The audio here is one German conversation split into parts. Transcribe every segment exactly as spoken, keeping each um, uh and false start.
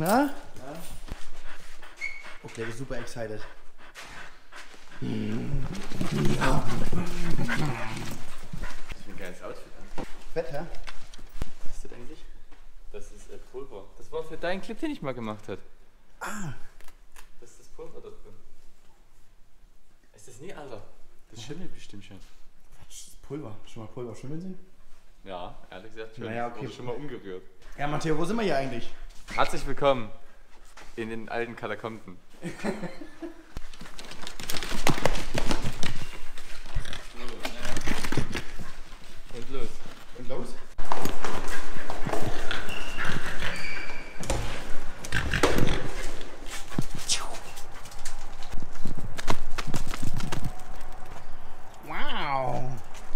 Ja? Ja. Okay, ich bin super excited. Ja. Das ist ein geiles Outfit an. Fett, hä? Was ist das eigentlich? Das ist äh, Pulver. Das war für deinen Clip, den ich mal gemacht habe. Ah. Das ist das Pulver da drin. Ist das nie, Alter? Das schimmelt bestimmt schon. Was? Pulver? Schon mal Pulver schimmeln sehen? Ja, ehrlich gesagt schon. Naja, okay. Wurde schon mal umgerührt. Ja, Matteo, wo sind wir hier eigentlich? Herzlich willkommen in den alten Katakomben. Und los. Und los? Wow.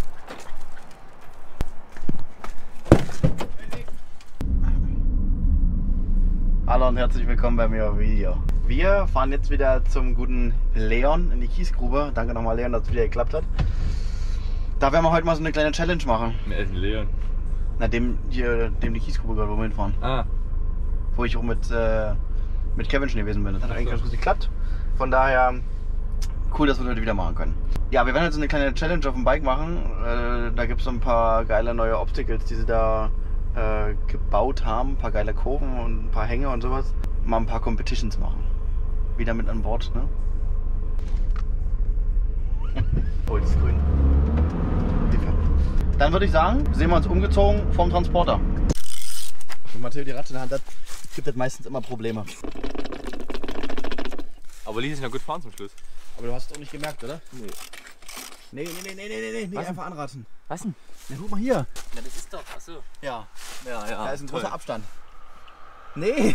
Hallo und herzlich willkommen bei mir auf Video. Wir fahren jetzt wieder zum guten Leon in die Kiesgrube. Danke nochmal Leon, dass es wieder geklappt hat. Da werden wir heute mal so eine kleine Challenge machen. Wer ist denn Leon? Na, dem, hier, dem die Kiesgrube gehört, wo wir hinfahren. Ah. Wo ich auch mit, äh, mit Kevin schon gewesen bin. Das hat eigentlich ganz gut geklappt. Von daher cool, dass wir das heute wieder machen können. Ja, wir werden jetzt so eine kleine Challenge auf dem Bike machen. Äh, da gibt es so ein paar geile neue Obstacles, die sie da äh, gebaut haben. Ein paar geile Kurven und ein paar Hänge und sowas. Mal ein paar Competitions machen. Wieder mit an Bord, ne? Oh, das ist grün. Dann würde ich sagen, sehen wir uns umgezogen vom Transporter. Wenn Matteo die Ratte in der Hand hat, gibt das meistens immer Probleme. Aber ließ sich noch gut fahren zum Schluss. Aber du hast es auch nicht gemerkt, oder? Nee. Nee, nee, nee, nee, nee, nee, nee, einfach anraten. Was denn? Na, guck mal hier. Na, das ist doch, achso. Ja, Ja, ja. da ist ein toll. großer Abstand. Nee.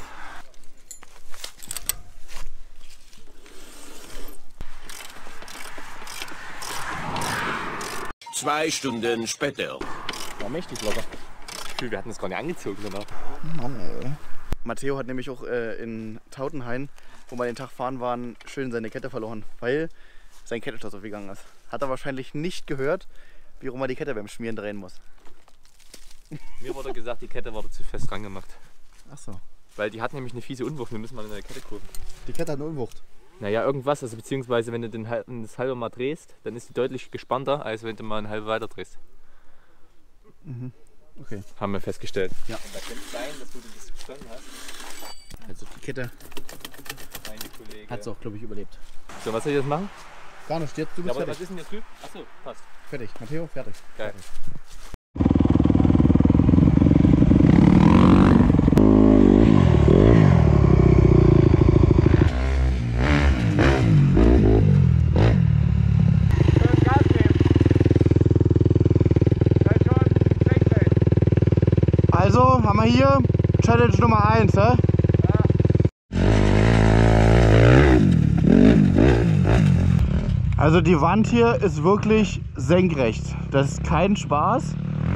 Zwei Stunden später. War mächtig locker. Wir hatten das gar nicht angezogen danach. Mann, ey. Matteo hat nämlich auch äh, in Tautenhain, wo wir den Tag fahren waren, schön seine Kette verloren, weil sein Kettenschloss aufgegangen ist. Hat er wahrscheinlich nicht gehört, wie rum er die Kette beim Schmieren drehen muss. Mir wurde gesagt, die Kette wurde zu fest dran gemacht. Ach so. Weil die hat nämlich eine fiese Unwucht, wir müssen mal eine neue Kette gucken. Die Kette hat eine Unwucht. Naja, irgendwas, also beziehungsweise wenn du den, das halbe mal drehst, dann ist die deutlich gespannter, als wenn du mal ein halbe weiter drehst. Mhm. Okay. Haben wir festgestellt. Ja. Und da könnte es sein, dass du das verstanden hast. Also die Kette Meine Kollege. hat es auch, glaube ich, überlebt. So, was soll ich jetzt machen? Gar nicht, jetzt du Ja, bist aber was fertig. ist denn jetzt Typ? Achso, passt. Fertig. Matteo, fertig. Geil. Fertig. Also haben wir hier Challenge Nummer eins, hä? Also die Wand hier ist wirklich senkrecht. Das ist kein Spaß.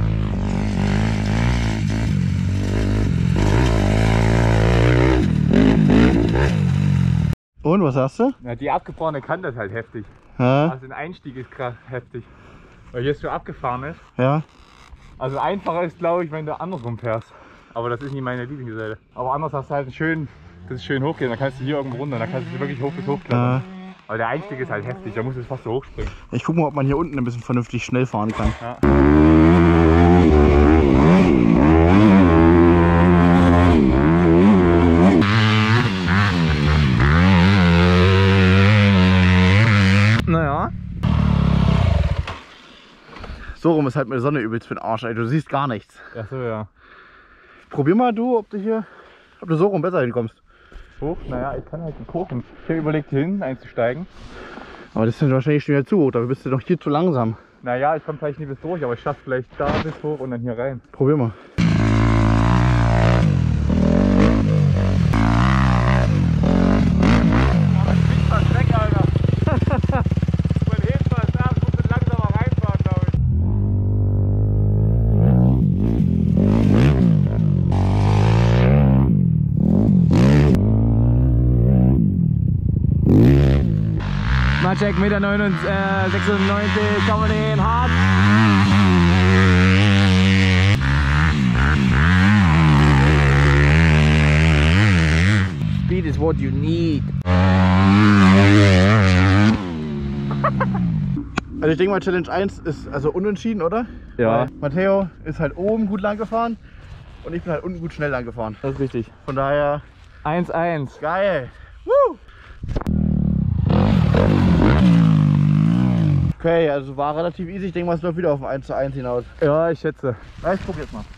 Und was hast du? Ja, die abgebrochene Kante ist halt heftig. Ja, Also ein Einstieg ist krass heftig. Weil hier so abgefahren ist. ja. Also einfacher ist, glaube ich, wenn du andersrum fährst. Aber das ist nicht meine Lieblingsseite. Aber anders hast du halt einen schön, das ist schön hochgehen. Dann kannst du hier irgendwo runter, dann kannst du wirklich hoch bis hochklettern. Ja. Aber der Einstieg ist halt heftig, da musst du fast so hochspringen. Ich gucke mal, ob man hier unten ein bisschen vernünftig schnell fahren kann. Ja. Naja. So rum ist halt mit der Sonne übelst für den Arsch, ey. Du siehst gar nichts. Achso, ja. Probier mal du, ob du hier, ob du so rum besser hinkommst. Hoch? Naja, ich kann halt nicht hochen. Ich habe überlegt, hier hinten einzusteigen. Aber das ist dann wahrscheinlich schon wieder zu hoch, dafür bist du doch hier zu langsam. Naja, ich komme vielleicht nicht bis durch, aber ich schaffe vielleicht da bis hoch und dann hier rein. Probier mal. Check, eins Komma sechsundneunzig, kommen wir den hart. is what you need. Also ich denke mal, Challenge eins ist also unentschieden, oder? Ja. Weil Matteo ist halt oben gut lang gefahren und ich bin halt unten gut schnell lang gefahren. Das ist richtig. Von daher... eins eins. Geil! Woo! Okay, also war relativ easy. Ich denke mal, es läuft wieder auf ein eins zu eins hinaus. Ja, ich schätze. Ja, ich guck jetzt mal.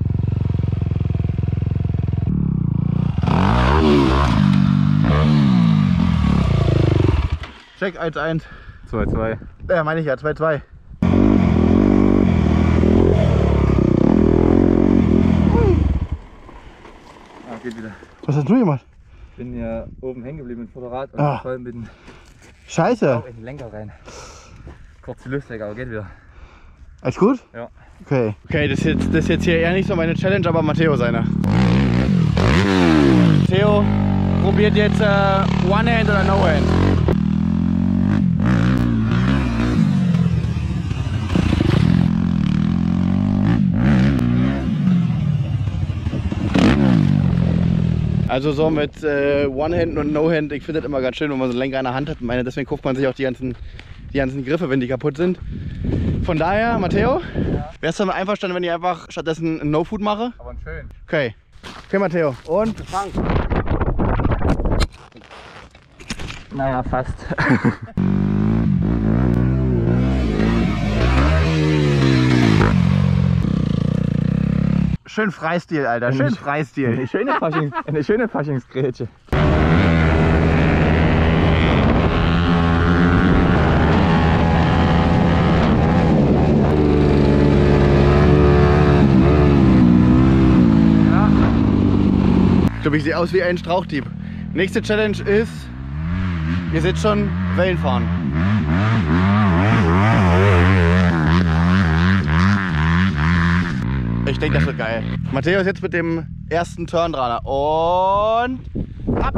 Check eins eins. zwei zwei. Ja, meine ich ja, zwei zwei. Ah, geht wieder. Was hast du gemacht? Ich bin ja oben hängen geblieben mit dem Vorderrad und Ah. voll mit dem Scheiße. Bauch in den Lenker rein. Kurz die Luft weg, aber geht wieder. Alles gut? Ja. Okay. Okay, das ist jetzt, das ist jetzt hier eher nicht so meine Challenge, aber Matteo seine. Theo probiert jetzt äh, One-Hand oder No-Hand. Also so mit äh, One-Hand und No-Hand, ich finde das immer ganz schön, wenn man so einen Lenker in der Hand hat. Meine, deswegen kauft man sich auch die ganzen, die ganzen Griffe, wenn die kaputt sind. Von daher, Matteo, ja. Wärst du damit einverstanden, wenn ich einfach stattdessen ein No-Food mache? Aber schön. Okay. Okay, Matteo. Und fang. Naja, fast. Schön Freistil, Alter. Schön Freistil. Eine schöne, Faschings, eine schöne Faschingsgrätsche. Ich glaube, ich sehe aus wie ein Strauchdieb. Nächste Challenge ist, ihr seht schon, Wellen fahren. Ich denke, das wird geil. Matteo ist jetzt mit dem ersten Turn dran. Und ab!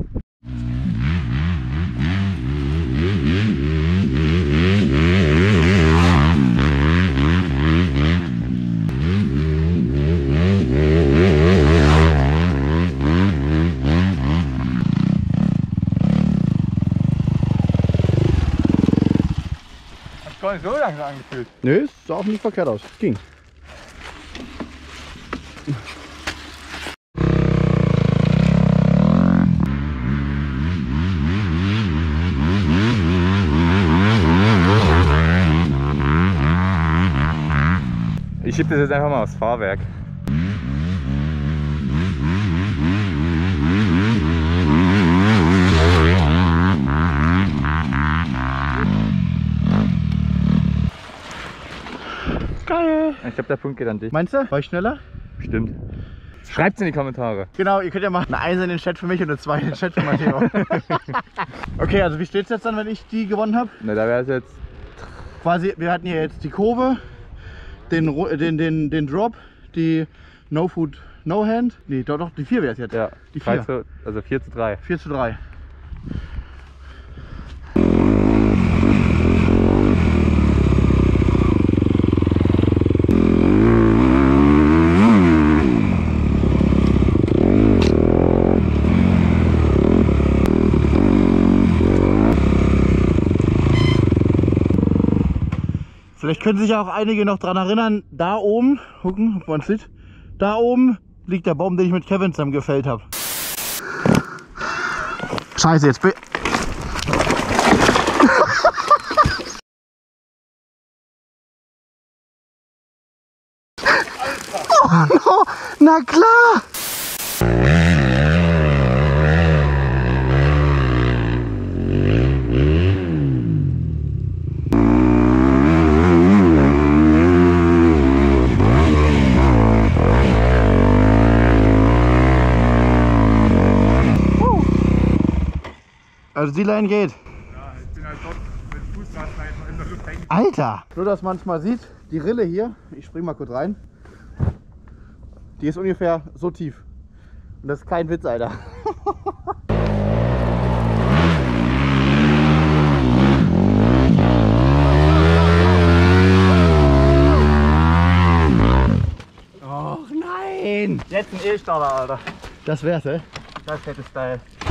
Hat gar nicht so langsam angefühlt. Nö, sah auch nicht verkehrt aus. Ging. Ich schiebe das jetzt einfach mal aufs Fahrwerk. Geil. Ich glaube, der Punkt geht an dich. Meinst du? War ich schneller? Bestimmt. Schreibt's in die Kommentare. Genau, ihr könnt ja mal eine eins in den Chat für mich und eine zwei in den Chat für Matteo. Okay, also wie steht's jetzt dann, wenn ich die gewonnen habe? Na, da wäre es jetzt. Quasi, wir hatten hier jetzt die Kurve, den, Ru- den, den, den Drop, die No Food, No Hand. Nee, doch, doch, die vier wäre es jetzt. Ja, die drei vier. zu, also vier zu drei. vier zu drei. Vielleicht können sich ja auch einige noch daran erinnern, da oben, gucken, ob man es sieht, da oben liegt der Baum, den ich mit Kevin zusammen gefällt habe. Scheiße, jetzt bin Oh no, na klar! Also die Line geht. Ja, ich bin halt dort mit Fußrasten in der Luft hängen. Alter! Nur, dass man es mal sieht, die Rille hier, ich spring mal kurz rein, die ist ungefähr so tief. Und das ist kein Witz, Alter. Och nein! Jetzt ein E-Starter, Alter. Das wär's, ey. Das hätte Style.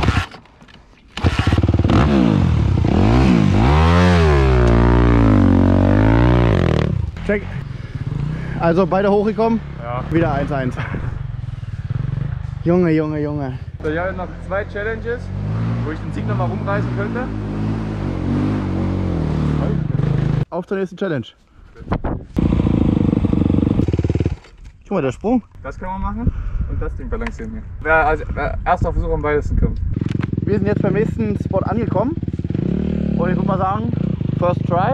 Check. Also beide hochgekommen. Ja. Wieder eins eins. Junge, Junge, Junge. So, ich habe noch zwei Challenges, wo ich den Sieg noch mal rumreißen könnte. Auf zur nächsten Challenge. Guck mal, der Sprung. Das können wir machen und das Ding balancieren wir. Wer als wer erster Versuch am weitesten kommt. Wir sind jetzt beim nächsten Spot angekommen. Und ich würde mal sagen, first try.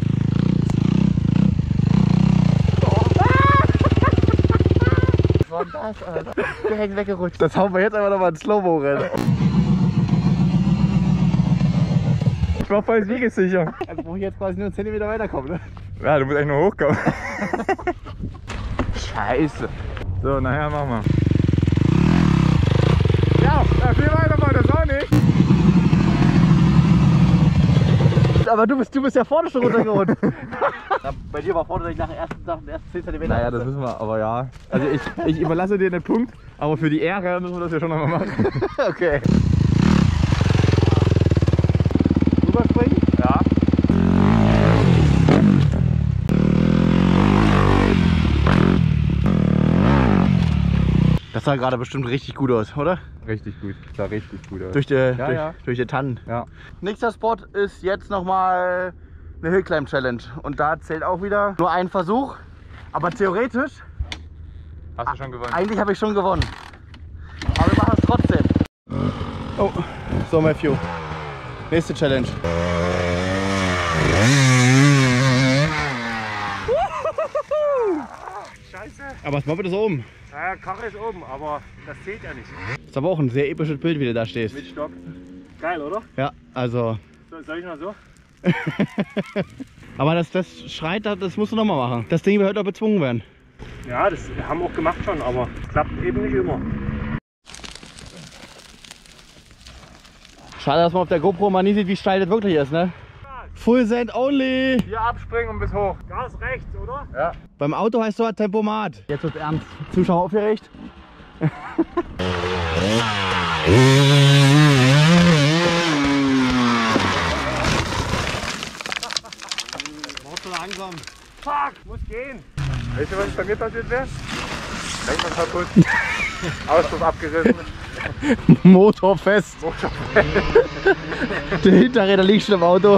Was war das, Alter? Direkt weggerutscht. Das hauen wir jetzt einfach nochmal in Slow-Mo rein. Ich war voll siegessicher. Also brauche ich jetzt quasi nur einen Zentimeter weiterkommen, ne? Ja, du musst eigentlich nur hochkommen. Scheiße. So, nachher machen wir. Ja, ja, viel weiter war das auch nicht. Aber du bist, du bist ja vorne schon runtergerutscht. Bei dir war vorne nach den ersten, nach den ersten zehn Zentimeter. Naja, das müssen wir, aber ja. Also ich, ich überlasse dir den Punkt, aber für die Ehre müssen wir das ja schon nochmal machen. Okay. Rüberspringen? Ja. Das sah gerade bestimmt richtig gut aus, oder? Richtig gut, sah richtig gut aus. Durch die, ja, durch, ja. durch die Tannen. Ja. Nächster Spot ist jetzt nochmal eine Hillclimb Challenge. Und da zählt auch wieder nur ein Versuch. Aber theoretisch, Hast du schon gewonnen? eigentlich habe ich schon gewonnen. Aber wir machen es trotzdem. Oh, so Matthew. Nächste Challenge. Scheiße. Aber das Moped ist oben. Naja, Karre ist oben, aber das zählt ja nicht. Ist aber auch ein sehr episches Bild, wie du da stehst. Mit Stock. Geil, oder? Ja, also. So, soll ich mal so? Aber das, das schreit, das musst du nochmal machen. Das Ding wird heute auch bezwungen werden. Ja, das haben wir auch gemacht schon, aber es klappt eben nicht immer. Schade, dass man auf der GoPro mal nie sieht, wie steil das wirklich ist, ne? Full Send only! Hier abspringen und bis hoch. Gas rechts, oder? Ja. Beim Auto heißt so Tempomat. Jetzt wird ernst. Zuschauer aufgeregt. Mach so langsam. Fuck, muss gehen. Weißt du, was bei mir passiert wäre? Lenkrad kaputt. Auspuff abgerissen. Motor fest. Motor. Der Hinterräder liegt schon im Auto.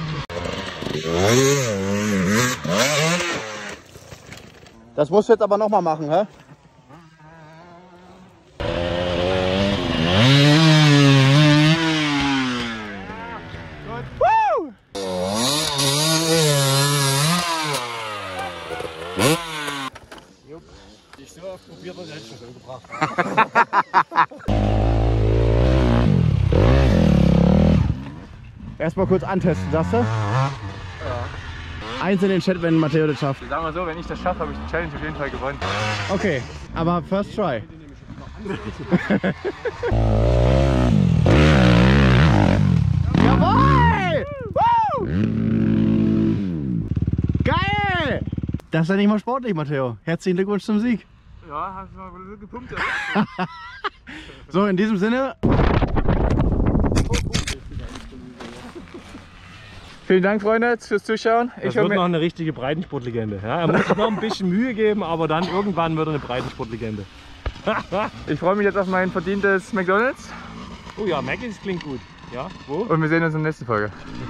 Das musst du jetzt aber nochmal machen, hä? Woo! Ich so oft probiert und hätte schon gebracht. Erstmal kurz antesten, sagst du? Ja. Eins in den Chat, wenn Matteo das schafft. Sagen wir so, wenn ich das schaffe, habe ich die Challenge auf jeden Fall gewonnen. Okay, aber first try. Jawohl! Woo! Geil! Das ist ja nicht mal sportlich, Matteo. Herzlichen Glückwunsch zum Sieg. Ja, hast du mal so gepumpt. So, in diesem Sinne. Vielen Dank, Freunde, fürs Zuschauen. Das wird noch eine richtige Breitensportlegende. Ja, er muss sich noch ein bisschen Mühe geben, aber dann irgendwann wird er eine Breitensportlegende. Ich freue mich jetzt auf mein verdientes McDonald's Oh ja, Maggis klingt gut. Ja, wo? und wir sehen uns in der nächsten Folge.